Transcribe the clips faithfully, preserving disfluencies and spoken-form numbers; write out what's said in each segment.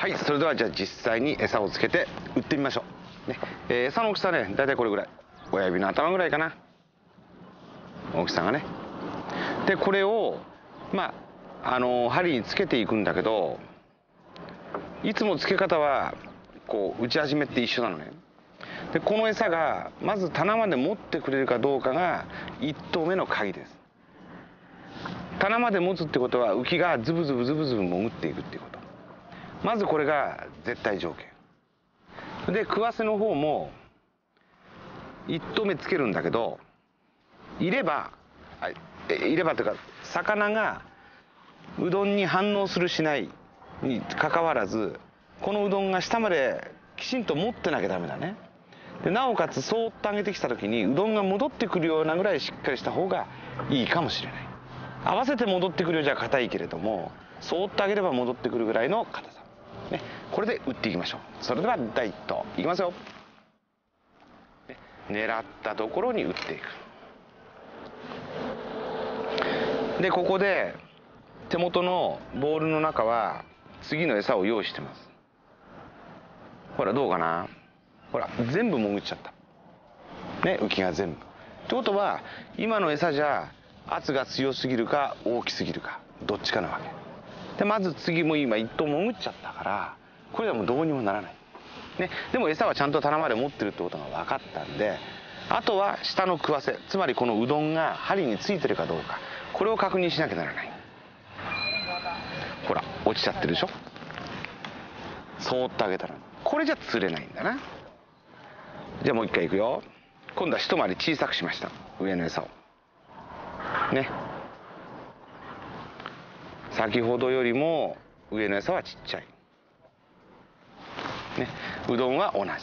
はい、それではじゃあ実際に餌をつけて売ってみましょう、ねえー、餌の大きさね、だいたいこれぐらい、親指の頭ぐらいかな、大きさがね。でこれをまああのー、針につけていくんだけど、いつもつけ方はこう打ち始めって一緒なのね。でこの餌がまず棚まで持ってくれるかどうかがいっ頭目の鍵です。棚まで持つってことは浮きがズブズブズブズブ潜っていくっていうこと、まずこれが絶対条件で、食わせの方もいっ頭目つけるんだけど、いればいればというか、魚がうどんに反応するしないにかかわらず、このうどんが下まできちんと持ってなきゃダメだね。でなおかつそーっと上げてきた時にうどんが戻ってくるようなぐらいしっかりした方がいいかもしれない。合わせて戻ってくるようじゃ硬いけれども、そーっと上げれば戻ってくるぐらいの硬さ、ね、これで打っていきましょう。それでは第一投いきますよ。狙ったところに打っていく。でここで手元のボールの中は次の餌を用意してます。ほらどうかな、ほら全部潜っちゃったね、浮きが全部。ってことは今の餌じゃ圧が強すぎるか大きすぎるかどっちかなわけで、まず次も今一頭潜っちゃったから、これはもうどうにもならない、ね、でも餌はちゃんと棚まで持ってるってことが分かったんで、あとは下の食わせ、つまりこのうどんが針についてるかどうか、これを確認しなきゃならない。ほら落ちちゃってるでしょ。そーっと上げたらこれじゃ釣れないんだな。じゃあもう一回いくよ。今度は一回り小さくしました、上の餌をね。先ほどよりも上の餌はちっちゃい、ね、うどんは同じ。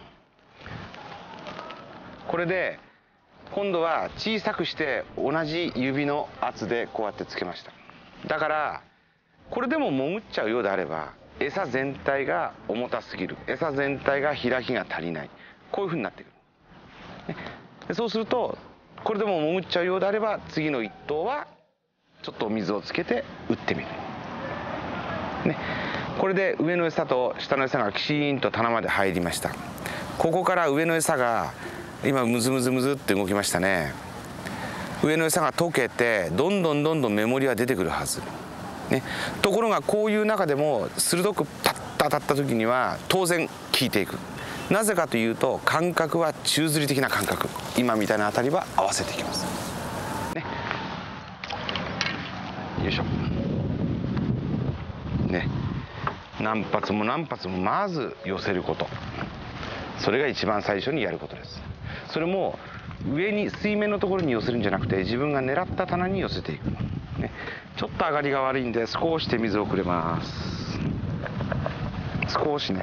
これで今度は小さくして同じ指の圧でこうやってつけました。だからこれでも潜っちゃうようであれば、餌全体が重たすぎる、餌全体が開きが足りない、こういうふうになってくる、ね、でそうするとこれでも潜っちゃうようであれば、次の一頭はちょっとお水をつけて打ってみる、ね、これで上の餌と下の餌がきちんと棚まで入りました。ここから上の餌が今ムズムズムズって動きましたね。上の餌が溶けてどんどんどんどん目盛りは出てくるはず、ね、ところがこういう中でも鋭くパッと当たった時には当然効いていく。なぜかというと感覚は宙吊り的な感覚、今みたいな当たりは合わせていきます、ね、よいしょね。何発も何発もまず寄せること、それが一番最初にやることです。それも上に水面のところに寄せるんじゃなくて、自分が狙った棚に寄せていく、ね、ちょっと上がりが悪いんで少し手水をくれます。少しね、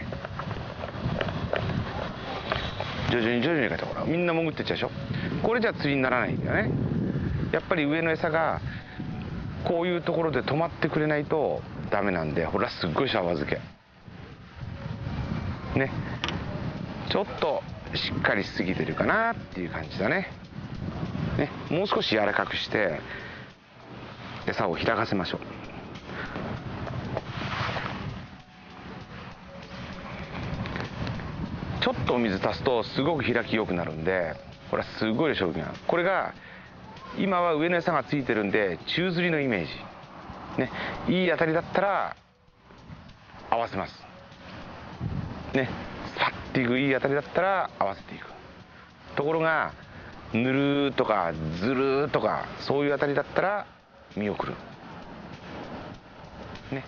徐々に徐々にかって、ほらみんな潜ってっちゃうでしょ。これじゃ釣りにならないんだよね。やっぱり上の餌がこういうところで止まってくれないとダメなんで、ほらすっごいシャワー漬けね、ちょっとしっかりしすぎてるかなっていう感じだね。ね、もう少し柔らかくして餌を開かせましょう。ちょっとお水足すとすごく開き良くなるんで、これはすごい商品が、これが今は上の餌がついてるんで宙吊りのイメージ、ね、いい当たりだったら合わせますね。スパッていくいい当たりだったら合わせていく。ところがぬるーとかずるーとかそういう当たりだったら見送るね。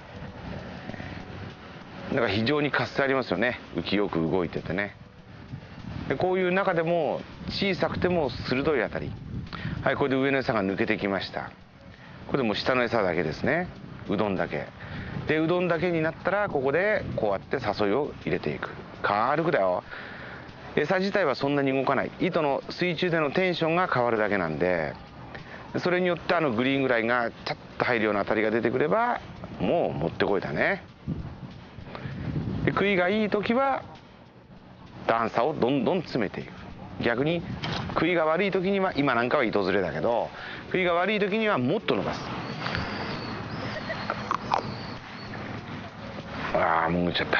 だから非常に活性ありますよね、浮きよく動いててね。でこういう中でも小さくても鋭い当たり、はい、これで上の餌が抜けてきました。これでもう下の餌だけですね、うどんだけで、うどんだけになったらここでこうやって誘いを入れていく。軽くだよ。餌自体はそんなに動かない、糸の水中でのテンションが変わるだけなんで、それによってあのグリーンぐらいがチャッと入るような当たりが出てくればもうもってこいだね。で食いがいい時は段差をどんどん詰めていく。逆に食いが悪い時には、今なんかは糸ずれだけど、食いが悪い時にはもっと伸ばす。あああ潜っちゃった。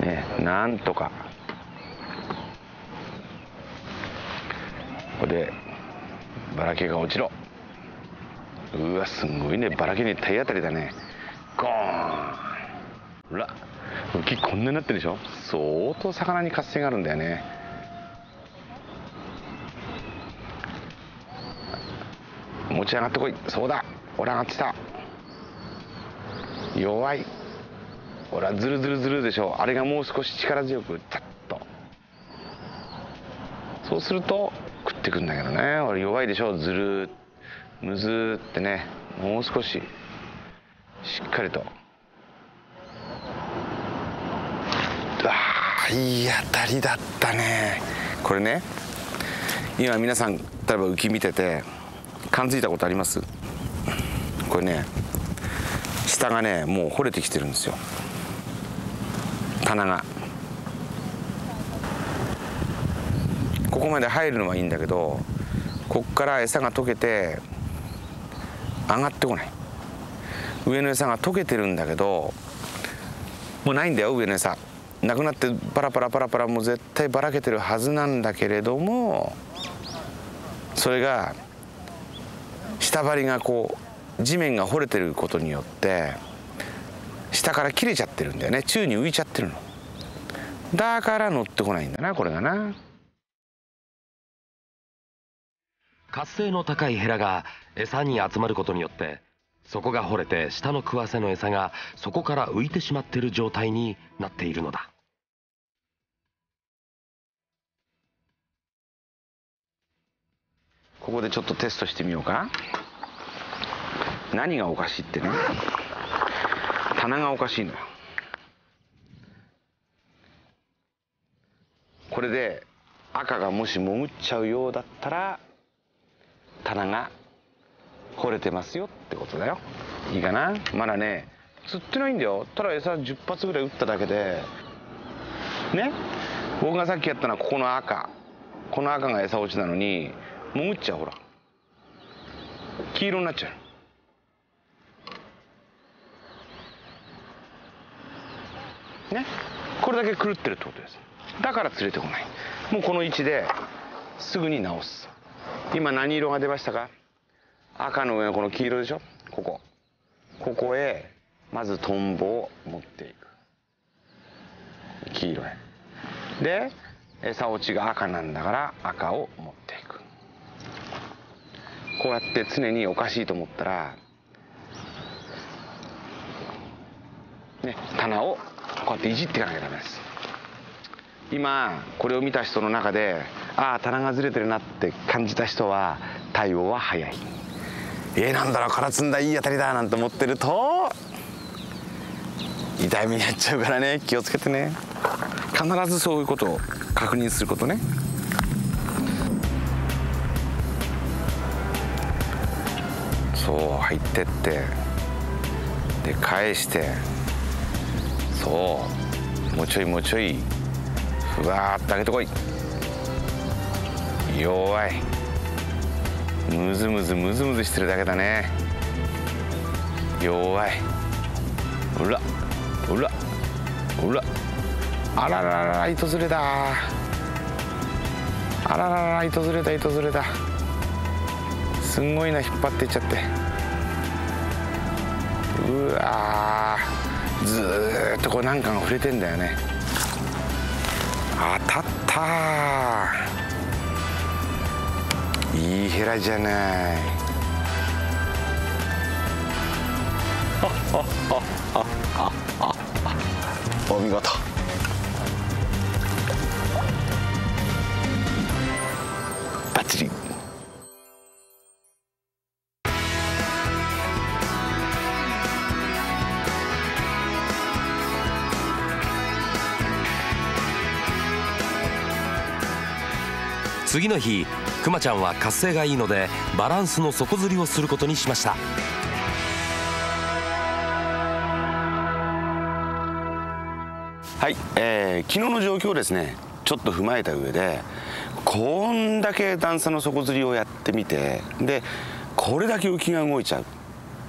ね、なんとかここでばらけが落ちろ。うわすごいね、ばらけに体当たりだね。ゴーン。ほら浮きこんなになってるでしょ。相当魚に活性があるんだよね。持ち上がってこい。そうだ、ほら上がってきた。弱い。ほらズルズルズルでしょ。あれがもう少し力強くザッと、そうすると食ってくんだけどね。俺弱いでしょ。ずるむずーってね。もう少ししっかりと。あーいい当たりだったね。これね、今皆さん例えば浮き見てて感づいたことあります？これね、下がねもう掘れてきてるんですよ、棚が。ここまで入るのはいいんだけど、こっから餌が溶けて上がってこない。上の餌が溶けてるんだけどもうないんだよ。上の餌なくなってパラパラパラパラもう絶対ばらけてるはずなんだけれども、それが下張りがこう地面が掘れてることによって下から切れちゃってるんだよね。宙に浮いちゃってるのだから乗ってこないんだな、これがな。 活性の高いヘラが餌に集まることによって、そこが掘れて下の食わせの餌がそこから浮いてしまっている状態になっているのだ。 ここでちょっとテストしてみようか。何がおかしいってね、棚がおかしいのよ。これで赤がもし潜っちゃうようだったら棚が掘れてますよってことだよ。いいかな。まだね釣ってないんだよ。ただ餌じゅっ発ぐらい撃っただけでね。僕がさっきやったのはここの赤、この赤が餌落ちなのに潜っちゃう。ほら黄色になっちゃうね。これだけ狂ってるってことです。だから釣れてこない。もうこの位置ですぐに直す。今何色が出ましたか？赤の上のこの黄色でしょ。ここここへまずトンボを持っていく。黄色へで餌落ちが赤なんだから赤を持っていく。こうやって常におかしいと思ったらね、棚をこうやっていじっていかなきゃダメです。今これを見た人の中でああ棚がずれてるなって感じた人は対応は早い。えー、なんだろう空積んだいい当たりだなんて思ってると痛い目に遭っちゃうからね、気をつけてね。必ずそういうことを確認することね。そう入ってってで返してそうもうちょいもうちょいふわーっと上げてこい。弱い。ムズムズムズムズしてるだけだね。弱い。うらうらうらあらららら糸ずれだ。あらららら糸ずれだ糸ずれだ。すんごいな、引っ張っていっちゃって。うわーずーっとこうなんかが触れてんだよね。当たったー。いいヘラじゃない。お見事。バッチリ。 次の日、くまちゃんは活性がいいのでバランスの底釣りをすることにしました。 はい、えー、昨日の状況をですねちょっと踏まえた上でこんだけ段差の底釣りをやってみてでこれだけ浮きが動いちゃうっ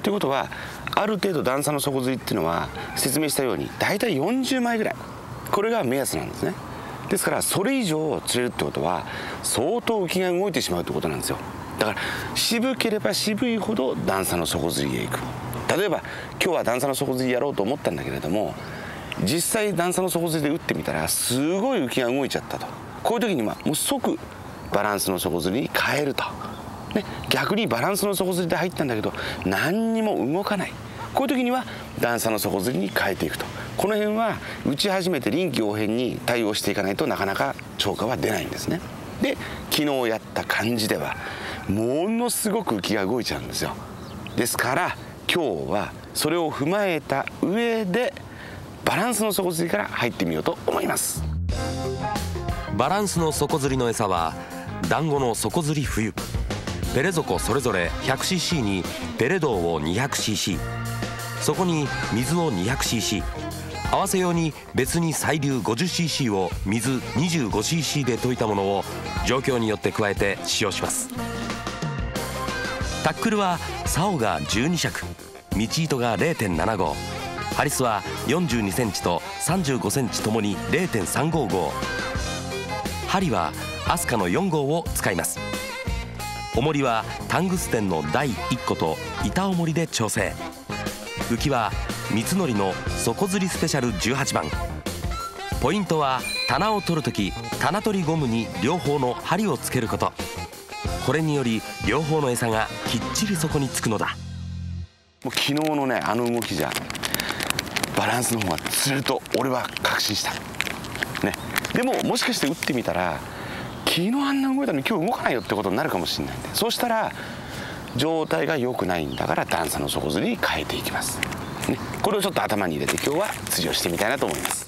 ということはある程度段差の底釣りっていうのは説明したように大体よんじゅうまいぐらい、これが目安なんですね。ですからそれ以上釣れるってことは相当浮きが動いてしまうってことなんですよ。だから渋ければ渋いほど段差の底釣りへ行く。例えば今日は段差の底釣りやろうと思ったんだけれども、実際段差の底釣りで打ってみたらすごい浮きが動いちゃったと。こういう時にはもう即バランスの底釣りに変えると、ね、逆にバランスの底釣りで入ったんだけど何にも動かない、こういう時には段差の底釣りに変えていくと。この辺は打ち始めて臨機応変に対応していかないとなかなか超過は出ないんですね。で昨日やった感じではものすごく浮きが動いちゃうんですよ。ですから今日はそれを踏まえた上でバランスの底釣りから入ってみようと思います。 バランスの底釣りの餌は団子の底釣り冬、ペレ底それぞれ ひゃくシーシー にペレ銅を にひゃくシーシー、 そこに水を にひゃくシーシー、 合わせ用に別に細粒 ごじゅっシーシー を水 にじゅうごシーシー で溶いたものを状況によって加えて使用します。タックルは竿がじゅうに尺、道糸が れいてんななご、ハリスはよんじゅうにセンチとさんじゅうごセンチともに れいてんさんごご、針はアスカのよん号を使います。重りはタングステンのだいいっこと板重りで調整。浮きは三つのりの底釣りスペシャルじゅうはちばん。ポイントは棚を取るとき棚取りゴムに両方の針をつけること。これにより両方の餌がきっちりそこにつくのだ。 もう昨日のねあの動きじゃバランスの方が釣れると俺は確信したね。でももしかして打ってみたら昨日あんな動いたのに今日動かないよってことになるかもしれないんで、そうしたら状態が良くないんだから段差の底釣りに変えていきます、ね、これをちょっと頭に入れて今日は釣りをしてみたいなと思います。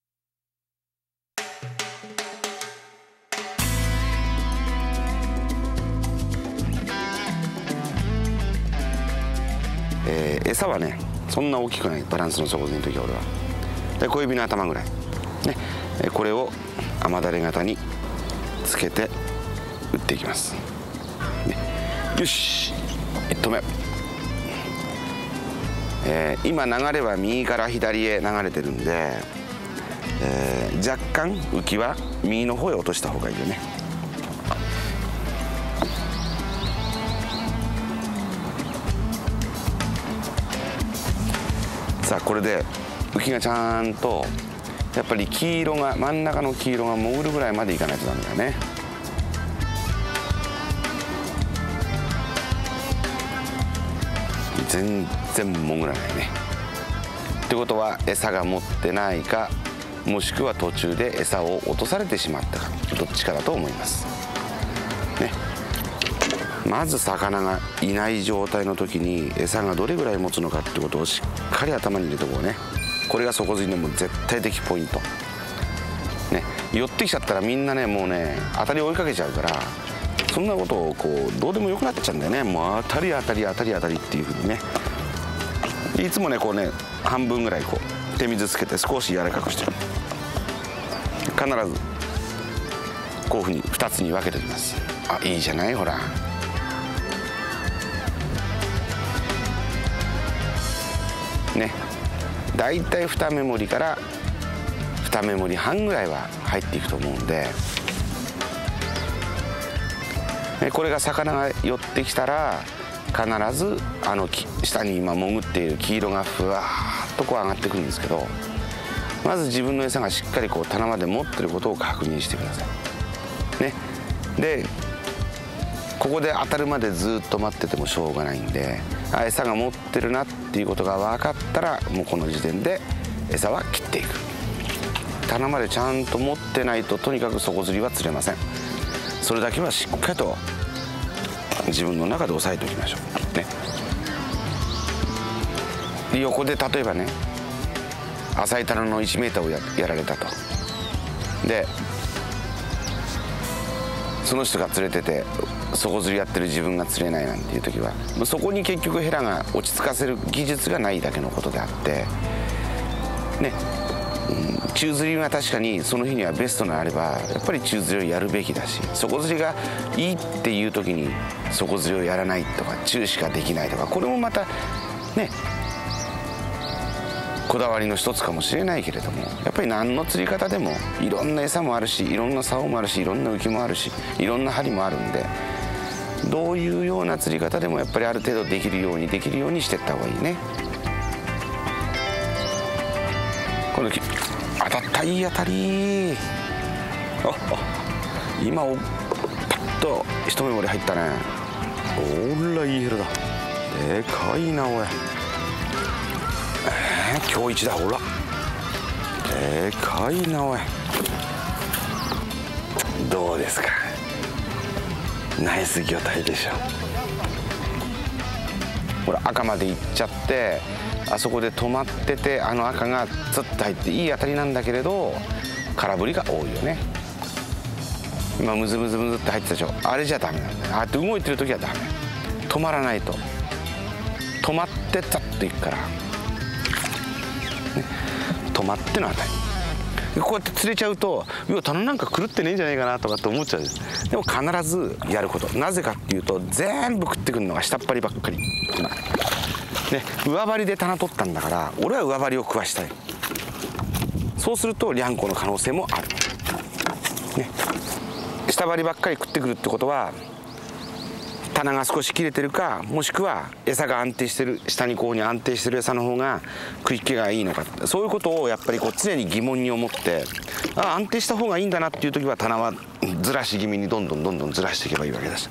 えー、餌はねそんな大きくない、バランスの底釣りの時は俺はで小指の頭ぐらい、ね、これを雨だれ型につけて打っていきます、ね、よしいち投目、えー、今流れは右から左へ流れてるんで、えー、若干浮きは右の方へ落とした方がいいよね。さあこれで浮きがちゃんとやっぱり黄色が真ん中の黄色が潜るぐらいまでいかないとダメだよね。全然潜らないね。ってことは餌が持ってないか、もしくは途中で餌を落とされてしまったか、どっちかだと思いますね。まず魚がいない状態の時に餌がどれぐらい持つのかってことをしっかり頭に入れておこうね。これが底釣りのもう絶対的ポイントね。寄ってきちゃったらみんなねもうね当たり追いかけちゃうから、そんなことをこうどうでもよくなっちゃうんだよね。もう当たり当たり当たり当たりっていうふうにね、いつもねこうね半分ぐらいこう手水つけて少し柔らかくしてる。必ずこういうふうにふたつに分けておきます。あ、いいじゃない、ほらね。だいたいにメモリからにメモリ半ぐらいは入っていくと思うんで、これが魚が寄ってきたら必ずあの下に今潜っている黄色がふわーっとこう上がってくるんですけど、まず自分の餌がしっかりこう棚まで持ってることを確認してくださいね。でここで当たるまでずっと待っててもしょうがないんで、あ、餌が持ってるなっていうことが分かったらもうこの時点で餌は切っていく。棚までちゃんと持ってないととにかく底釣りは釣れません。それだけはしっかりと自分の中で押さえておきましょうね。で横で例えばね浅い棚のいちメーターを や, やられたと。でその人が釣れてて底釣りやってる自分が釣れないなんていう時はそこに結局ヘラが落ち着かせる技術がないだけのことであってね、うん、 宙吊りは確かにその日にはベストがあればやっぱり宙吊りをやるべきだし、底吊りがいいっていう時に底吊りをやらないとか宙しかできないとか、これもまたねこだわりの一つかもしれないけれども、やっぱり何の釣り方でもいろんな餌もあるし、いろんな竿もあるし、いろんな浮きもあるし、いろんな針もあるんで、どういうような釣り方でもやっぱりある程度できるようにできるようにしていった方がいいね。この当たった、いい当たり。ああ今おパッと一目盛り入ったね。おらいいヘラだ。でかいなおい。えー、今日一だ。ほらでかいなおい。どうですか、ナイス魚体でしょ。ほら赤まで行っちゃって、あそこで止まってて、あの赤がツッと入っていい当たりなんだけれど空振りが多いよね。今ムズムズムズって入ってたでしょ。あれじゃダメなんだよ。ああやって動いてる時はダメ。止まらないと、止まってザッといくから、ね、止まっての当たり。こうやって釣れちゃうと、いや棚なんか狂ってねえんじゃないかなとかって思っちゃう。でも必ずやること、なぜかっていうと全部食ってくるのが下っ張りばっかり、ね、上張りで棚取ったんだから俺は上張りを食わしたい。そうするとリャンコの可能性もある、ね、下張りばっかり食ってくるってことは棚が少し切れてるか、もしくは餌が安定してる、下にこうに安定してる餌の方が食いっ気がいいのか、そういうことをやっぱりこう常に疑問に思って、あ安定した方がいいんだなっていう時は棚はずらし気味にどんどんどんどんずらしていけばいいわけだし。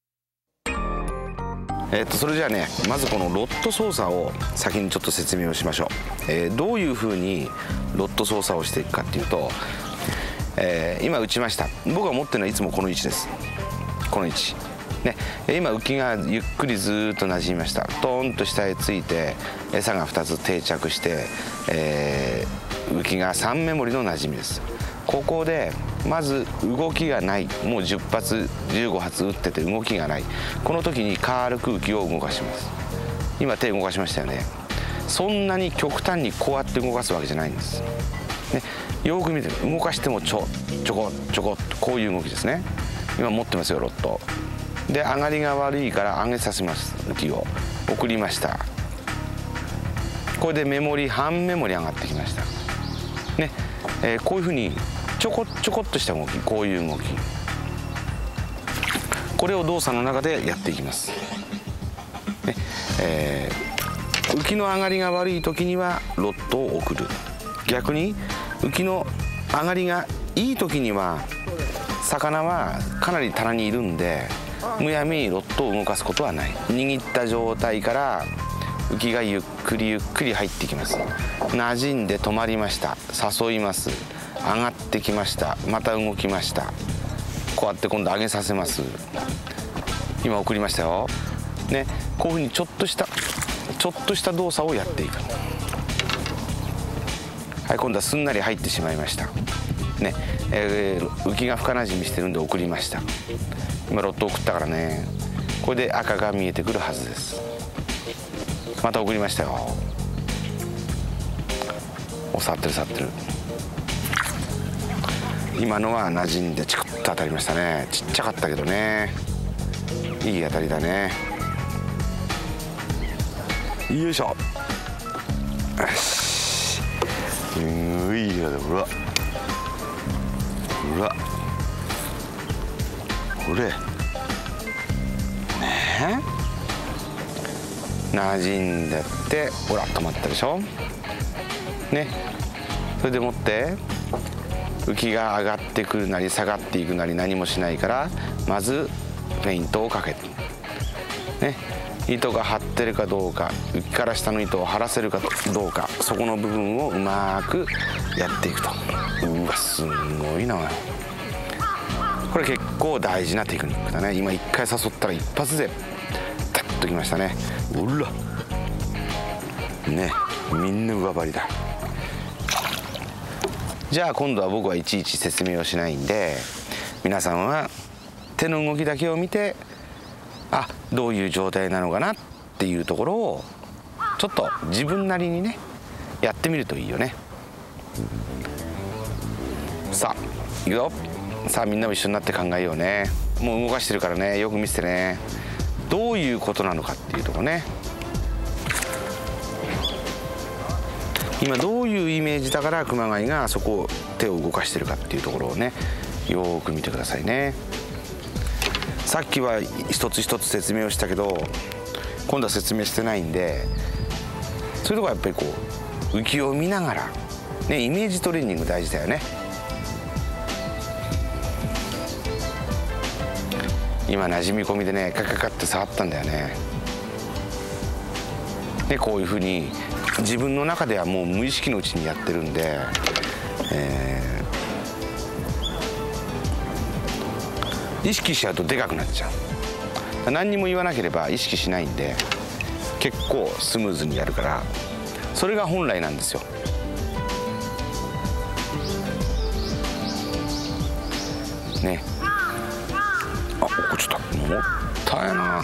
えっとそれじゃあね、まずこのロッド操作を先にちょっと説明をしましょう。えー、どういうふうにロッド操作をしていくかっていうと、えー、今打ちました。僕が持ってるのはいつもこの位置です。この位置ね、今浮きがゆっくりずっと馴染みました。トーンと下へついて餌がふたつ定着して、えー、浮きがさん目盛りの馴染みです。ここでまず動きがない、もうじゅっぱつじゅうごはつ打ってて動きがない、この時に軽く浮きを動かします。今手動かしましたよね。そんなに極端にこうやって動かすわけじゃないんです、ね、よく見て動かしてもちょちょこちょこっとこういう動きですね。今持ってますよロッドで、上がりが悪いから上げさせます。浮きを送りました。これで目盛り半目盛り上がってきましたね。えー、こういうふうにちょこちょこっとした動き、こういう動き、これを動作の中でやっていきます、ねえー、浮きの上がりが悪い時にはロッドを送る。逆に浮きの上がりがいい時には魚はかなり棚にいるんでむやみにロッドを動かすことはない。握った状態から浮きがゆっくりゆっくり入ってきます。馴染んで止まりました。誘います。上がってきました。また動きました。こうやって今度上げさせます。今送りましたよ、ね、こういうふうにちょっとしたちょっとした動作をやっていく。はい、今度はすんなり入ってしまいましたね。えー、浮きが深なじみしてるんで送りました。今ロッド送ったからね、これで赤が見えてくるはずです。また送りましたよ。お触ってる触ってる。今のは馴染んでチクッと当たりましたね。ちっちゃかったけどね、いい当たりだね。よいしょ。よし、ういいよ。ほらほらこれねえ、馴染んでってほら止まったでしょね。それでもって浮きが上がってくるなり下がっていくなり何もしないから、まずフェイントをかけてね、糸が張ってるかどうか、浮きから下の糸を張らせるかどうか、そこの部分をうまくやっていくと。うわすごいな。これ結構大事なテクニックだね。今一回誘ったら一発でタッときましたね。うらね、みんな上張りだ。じゃあ今度は僕はいちいち説明をしないんで、皆さんは手の動きだけを見て、あどういう状態なのかなっていうところをちょっと自分なりにねやってみるといいよね。 さあいくよ。さあみんなも一緒になって考えようね。もう動かしてるからね、よく見ててね。どういうことなのかっていうところね。今どういうイメージだから熊谷がそこを手を動かしてるかっていうところをね、よーく見てくださいね。さっきは一つ一つ説明をしたけど、今度は説明してないんで、そういうとこはやっぱりこう浮きを見ながらね、イメージトレーニング大事だよね。今馴染み込みでね、カカカって触ったんだよね。でこういうふうに自分の中ではもう無意識のうちにやってるんで、えー、意識しちゃうとでかくなっちゃう。何にも言わなければ意識しないんで結構スムーズにやるから、それが本来なんですよ。ね。あ、落っこっちゃった。もったいな。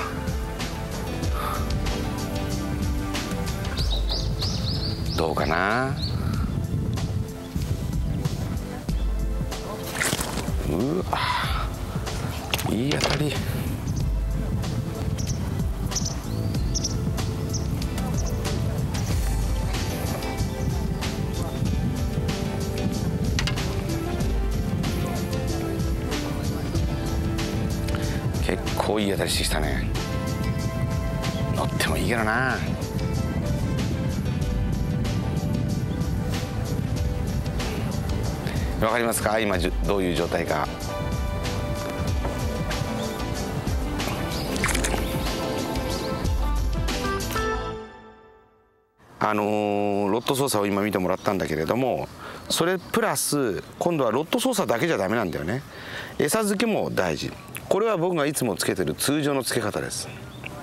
どうかな。うわ、いい当たり。結構いい当たりしてきたね。乗ってもいいけどな。わかりますか、今どういう状態か。あのー、ロット操作を今見てもらったんだけれども、それプラス今度はロット操作だけじゃダメなんだよね。餌付けも大事。これは僕がいつもつけてる通常のつけ方です。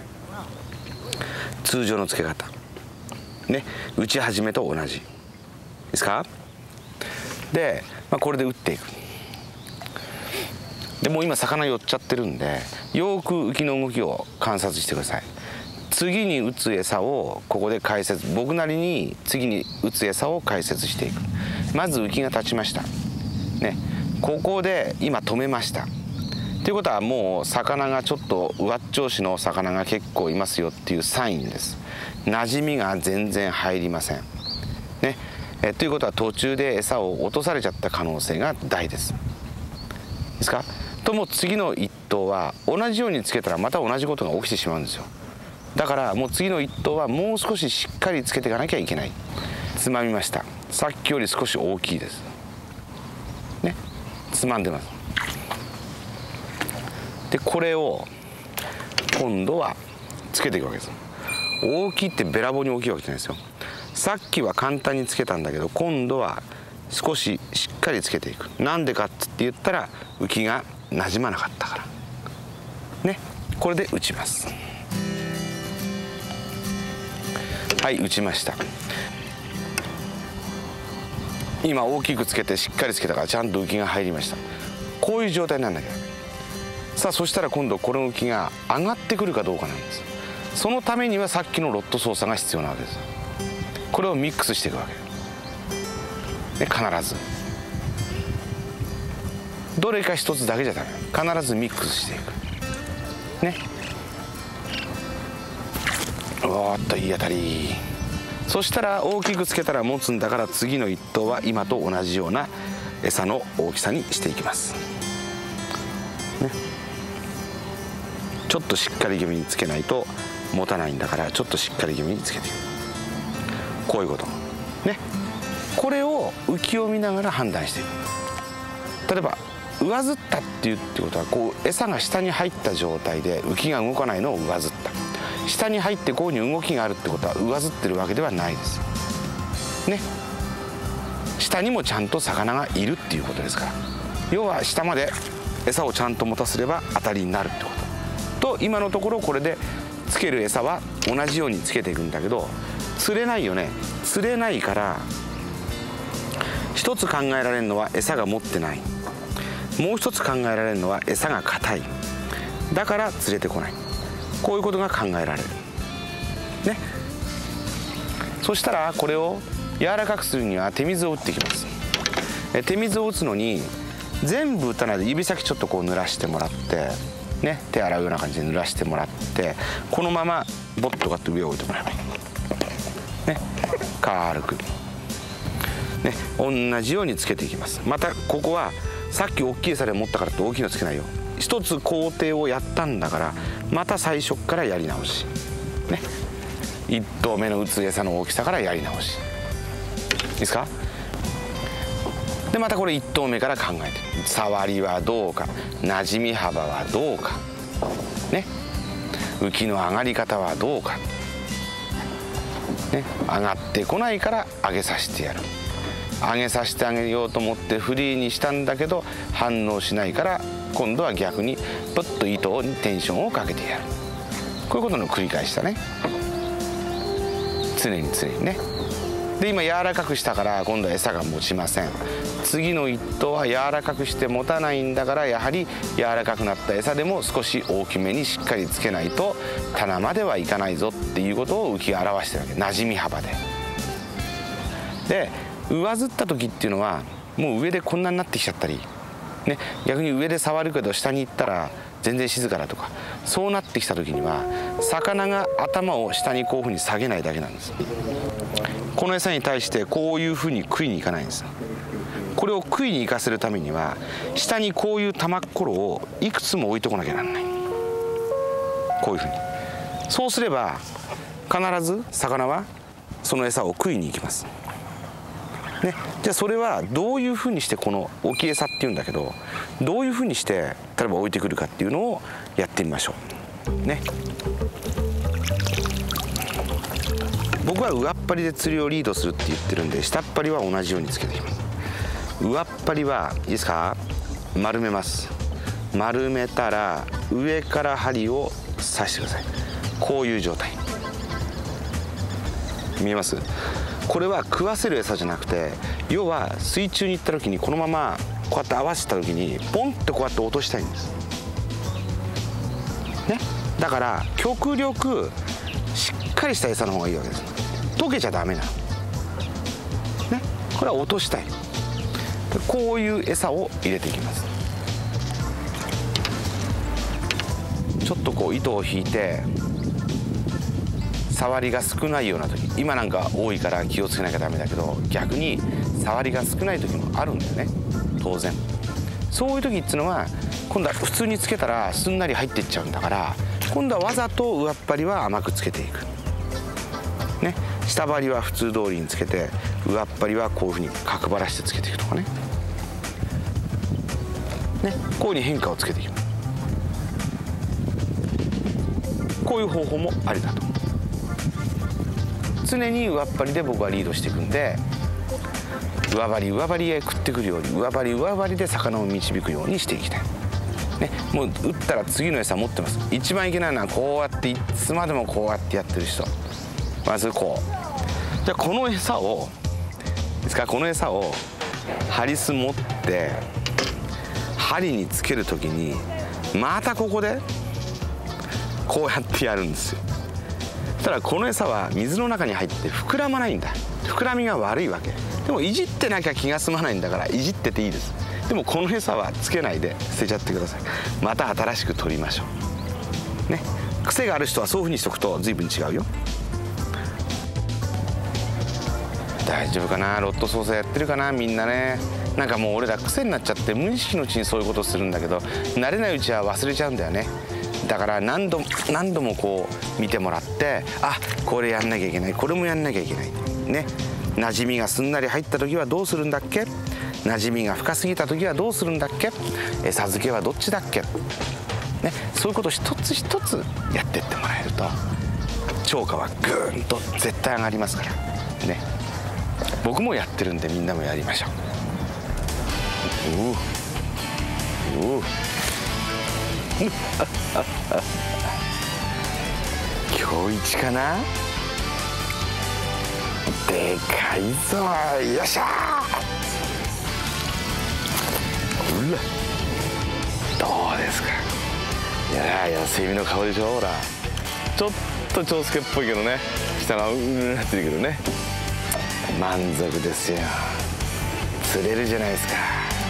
通常のつけ方ね、打ち始めと同じですか。で、まあ、これで打っていく。でもう今魚寄っちゃってるんで、よーく浮きの動きを観察してください。次に打つ餌をここで解説、僕なりに次に打つ餌を解説していく。まず浮きが立ちましたね。ここで今止めました。ということはもう魚がちょっと上っ調子の魚が結構いますよっていうサインです。馴染みが全然入りませんね。えということは途中で餌を落とされちゃった可能性が大です。ですか。ともう次の一頭は同じようにつけたらまた同じことが起きてしまうんですよ。だからもう次の一頭はもう少ししっかりつけていかなきゃいけない。つまみました。さっきより少し大きいですね。つまんでます。でこれを今度はつけていくわけです。大きいってべらぼうに大きいわけじゃないですよ。さっきは簡単につけたんだけど、今度は少ししっかりつけていく。なんでかって言ったら浮きがなじまなかったからね。これで打ちます。はい、打ちました。今大きくつけてしっかりつけたからちゃんと浮きが入りました。こういう状態なんだけど、さあそしたら今度この浮きが上がってくるかどうかなんです。そのためにはさっきのロット操作が必要なわけです。これをミックスしていくわけで、必ずどれか一つだけじゃダメ。必ずミックスしていくね。おーっといい当たり。そしたら大きくつけたら持つんだから、次の一頭は今と同じような餌の大きさにしていきます、ね、ちょっとしっかり気味につけないと持たないんだから、ちょっとしっかり気味につけていく。こういうことね。これを浮きを見ながら判断していく。例えば上ずったっていうってことは、こう餌が下に入った状態で浮きが動かないのを上ずった。下に入ってこういうふうに動きがあるってことは上ずってるわけではないですね。下にもちゃんと魚がいるっていうことですから、要は下まで餌をちゃんと持たせれば当たりになるってことと、今のところこれでつける餌は同じようにつけていくんだけど、釣れないよね。釣れないから、一つ考えられるのは餌が持ってない。もう一つ考えられるのは餌が硬い。だから釣れてこない。こういうことが考えられるね。そしたらこれを柔らかくするには手水を打っていきます。 え手水を打つのに全部打たないで指先ちょっとこう濡らしてもらってね、手洗うような感じで濡らしてもらって、このままボッとかって上を置いてもらえばいいね、軽くね、同じようにつけていきます。またここはさっき大きい餌で持ったからって大きいのつけないよ。一つ工程をやったんだからまた最初からやり直しね、いっ頭目の打つ餌の大きさからやり直し、いいですか。でまたこれいっ頭目から考えて、触りはどうか、なじみ幅はどうかね、浮きの上がり方はどうかね、上がってこないから上げさせてやる、上げさせてあげようと思ってフリーにしたんだけど反応しないから今度は逆にプッと糸にテンションをかけてやる、こういうことの繰り返しだね、常に常にね。で今柔らかくしたから今度は餌が持ちません。次の一頭は柔らかくして持たないんだから、やはり柔らかくなった餌でも少し大きめにしっかりつけないと棚まではいかないぞっていうことを浮きが表してるわけ、なじみ幅で。で上ずった時っていうのはもう上でこんなになってきちゃったり、ね、逆に上で触るけど下に行ったら全然静かだとか、そうなってきた時には魚が頭を下にこういうふうに下げないだけなんです。この餌に対してこういうふうに食いに行かないんです。これを食いに行かせるためには下にこういう玉っころをいくつも置いとかなきゃならない、こういうふうに。そうすれば必ず魚はその餌を食いに行きますね。じゃあそれはどういうふうにして、この置き餌っていうんだけど、どういうふうにして例えば置いてくるかっていうのをやってみましょうね。僕は上っ張りで釣りをリードするって言ってるんで、下っ張りは同じようにつけていきます。上っ張りはいいですか、丸めます。丸めたら上から針を刺してください。こういう状態見えます？これは食わせる餌じゃなくて、要は水中に行った時にこのままこうやって合わせた時にポンってこうやって落としたいんですね。だから極力しっかりした餌の方がいいわけです。溶けちゃダメなのね。これは落としたい。こういう餌を入れていきます。ちょっとこう糸を引いて触りが少ないような時、今なんか多いから気をつけなきゃダメだけど、逆に触りが少ない時もあるんだよね、当然。そういう時っていうのは今度は普通につけたらすんなり入っていっちゃうんだから、今度はわざと上っ張りは甘くつけていくね。下張りは普通通りにつけて、上っ張りはこういうふうに角張らしてつけていくとかね。ね、こういうふうに変化をつけていきます。こういう方法もありだと。常に上っ張りで僕はリードしていくんで、上張り上張りへ食ってくるように、上張り上張りで魚を導くようにしていきたい、ね、もう打ったら次の餌持ってます。一番いけないのはこうやっていつまでもこうやってやってる人。まずこう、じゃあこの餌をですからこの餌をハリス持って針につける時にまたここでこうやってやるんですよ。ただこの餌は水の中に入って膨らまないんだ。膨らみが悪いわけでも、いじってなきゃ気が済まないんだからいじってていいです。でもこの餌はつけないで捨てちゃってください。また新しく取りましょうね。癖がある人はそういうふうにしとくと随分違うよ。大丈夫かな、ロット操作やってるかなみんなね。なんかもう俺ら癖になっちゃって無意識のうちにそういうことするんだけど、慣れないうちは忘れちゃうんだよね。だから何度も何度もこう見てもらって、あ、これやんなきゃいけない、これもやんなきゃいけないね。馴染みがすんなり入った時はどうするんだっけ、馴染みが深すぎた時はどうするんだっけ、餌付けはどっちだっけ、ね、そういうことを一つ一つやってってもらえると釣果はぐーんと絶対上がりますからね。僕もやってるんでみんなもやりましょう。うう今日一かな、でかいぞ、よっしゃー。うらどうですか。いやー、野生味の香りでしょ。ほらちょっと長介っぽいけどね、下がうーんなってるけどね、満足ですよ。 釣れるじゃないですか。